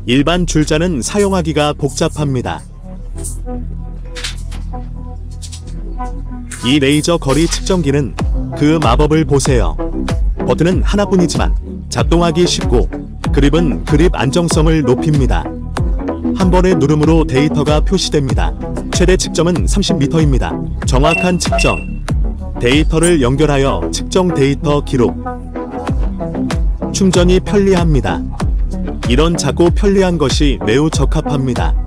일반 줄자는 사용하기가 복잡합니다. 이 레이저 거리 측정기는 그 마법을 보세요. 버튼은 하나뿐이지만 작동하기 쉽고 그립은 그립 안정성을 높입니다. 한 번의 누름으로 데이터가 표시됩니다. 최대 측정은 30m입니다. 정확한 측정. 데이터를 연결하여 측정 데이터 기록. 충전이 편리합니다. 이런 작고 편리한 것이 매우 적합합니다.